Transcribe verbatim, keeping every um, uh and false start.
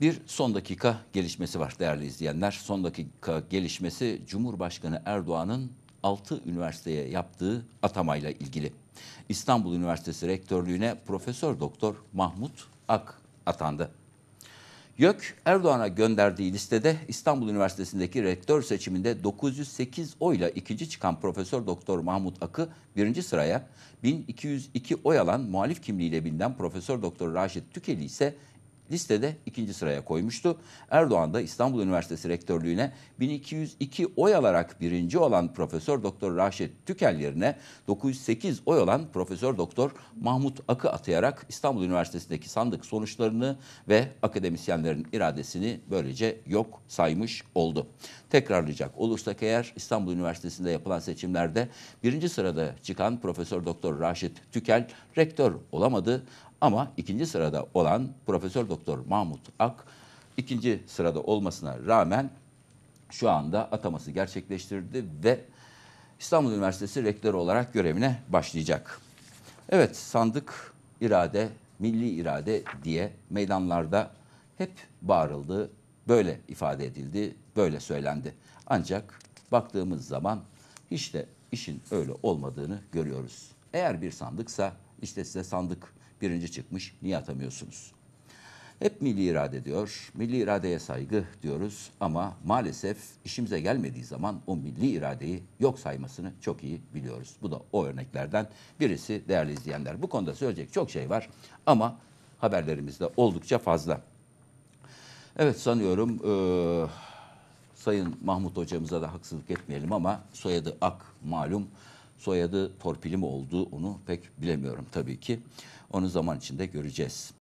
Bir son dakika gelişmesi var değerli izleyenler. Son dakika gelişmesi Cumhurbaşkanı Erdoğan'ın altı üniversiteye yaptığı atamayla ilgili. İstanbul Üniversitesi Rektörlüğüne Profesör Doktor Mahmut Ak atandı. YÖK, Erdoğan'a gönderdiği listede İstanbul Üniversitesi'ndeki rektör seçiminde dokuz yüz sekiz oyla ikinci çıkan Profesör Doktor Mahmut Ak'ı birinci sıraya, bin iki yüz iki oy alan muhalif kimliğiyle bilinen Profesör Doktor Raşit Tükel'i ise listede ikinci sıraya koymuştu. Erdoğan da İstanbul Üniversitesi Rektörlüğüne bin iki yüz iki oy alarak birinci olan Profesör Doktor Raşit Tükel yerine dokuz yüz sekiz oy olan Profesör Doktor Mahmut Ak'ı atayarak İstanbul Üniversitesi'ndeki sandık sonuçlarını ve akademisyenlerin iradesini böylece yok saymış oldu. Tekrarlayacak olursak eğer İstanbul Üniversitesi'nde yapılan seçimlerde birinci sırada çıkan Profesör Doktor Raşit Tükel rektör olamadı. Ama ikinci sırada olan Profesör Doktor Mahmut Ak ikinci sırada olmasına rağmen şu anda ataması gerçekleştirdi ve İstanbul Üniversitesi rektörü olarak görevine başlayacak. Evet, sandık irade, milli irade diye meydanlarda hep bağırıldı, böyle ifade edildi, böyle söylendi. Ancak baktığımız zaman hiç de işin öyle olmadığını görüyoruz. Eğer bir sandıksa işte size sandık birinci çıkmış, niye atamıyorsunuz? Hep milli irade diyor, milli iradeye saygı diyoruz ama maalesef işimize gelmediği zaman o milli iradeyi yok saymasını çok iyi biliyoruz. Bu da o örneklerden birisi değerli izleyenler. Bu konuda söyleyecek çok şey var ama haberlerimiz de oldukça fazla. Evet, sanıyorum e, Sayın Mahmut hocamıza da haksızlık etmeyelim ama soyadı Ak malum. Soyadı torpili mi oldu onu pek bilemiyorum tabii ki. Onu zaman içinde göreceğiz.